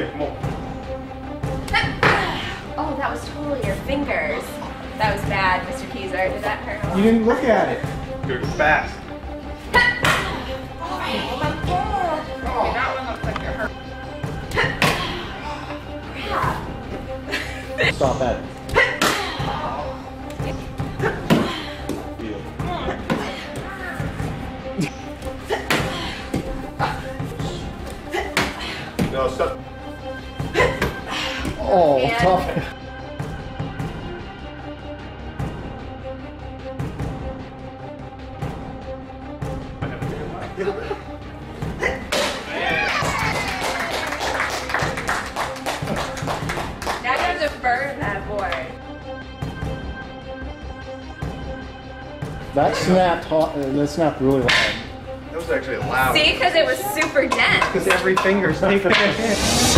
come on. Oh, that was totally your fingers. That was bad, Mr. Keyser. Did that hurt? You didn't look at it. You're fast. Oh my god. Okay, that one looks like you're hurt. Crap. Stop that. No, stop. Oh, tough. Now you have to burn that board. That snapped really loud. That was actually loud. See, because it was super dense. Because every finger's taking a hit.